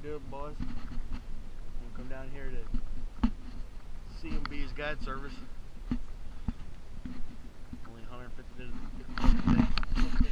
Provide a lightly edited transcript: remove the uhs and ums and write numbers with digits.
do it, boys. We'll come down here to CMB's guide service. Only 150 days.